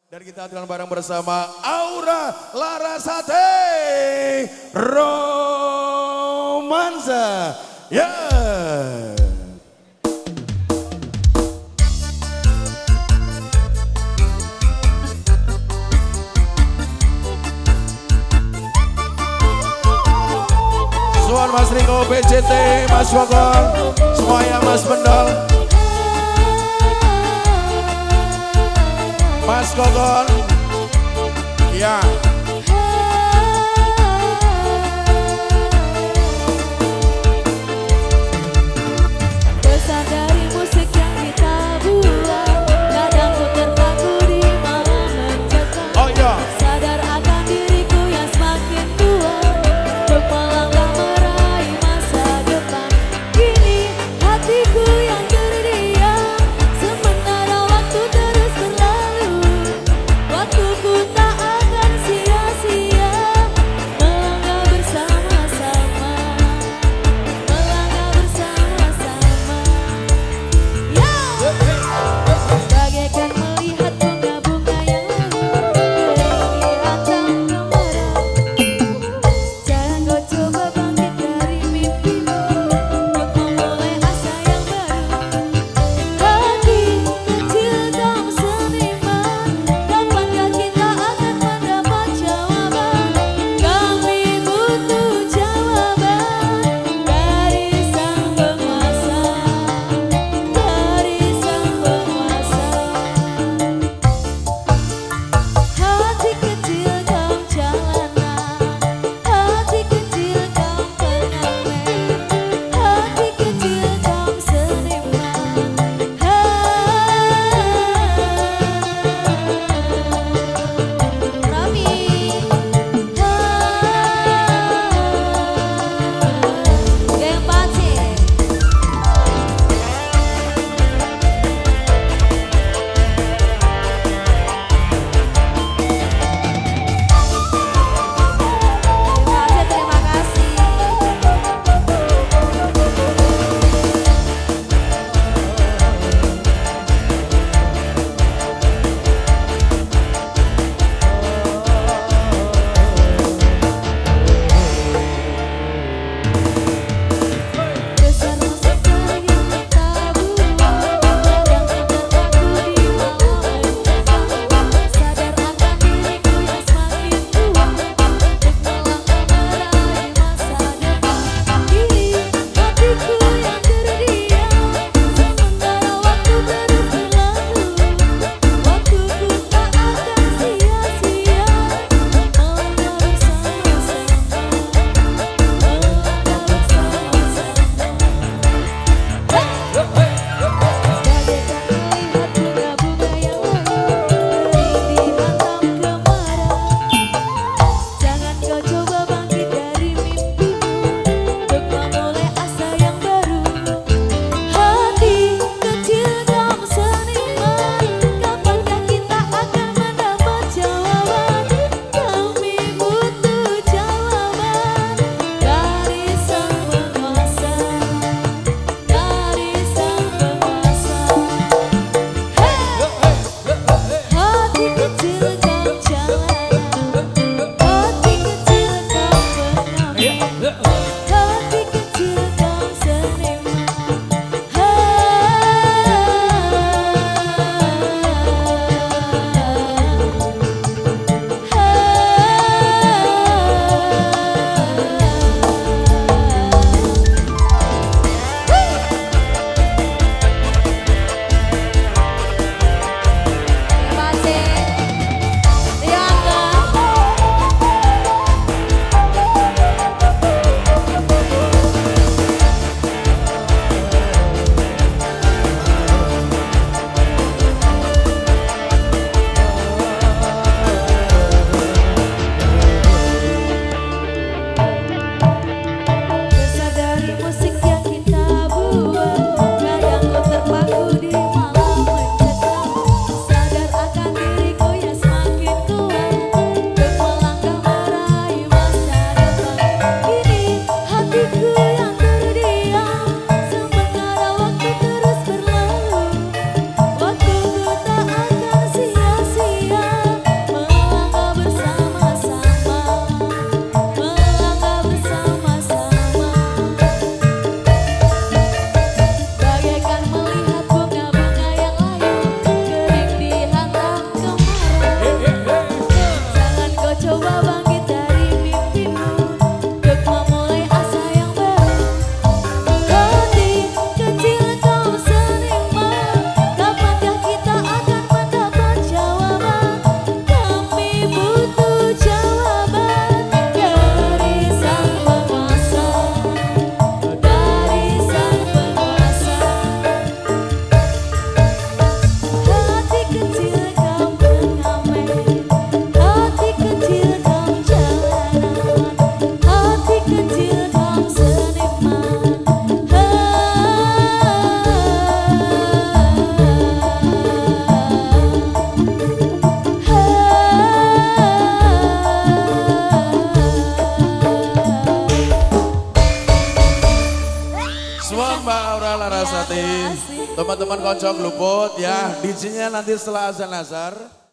Dan kita akan bareng bersama Aura Larasati Romansa. Ya. Suan Mas Riko PCT, Mas Wokon, semuanya Mas Pendol, Mas Kokon, ya. Pesan dari musik yang kita buat, kadang ku terpaku di malam mencekam. Oh iya. Sadar akan diriku yang semakin tua, untuk melangkah meraih masa depan. Kini hatiku yang terdiam, sementara waktu terus berlalu. Waktuku tak akan sia. Suwon Mbak Aura Larasati. Teman-teman kocok luput ya. DJ-nya nanti setelah azan asar.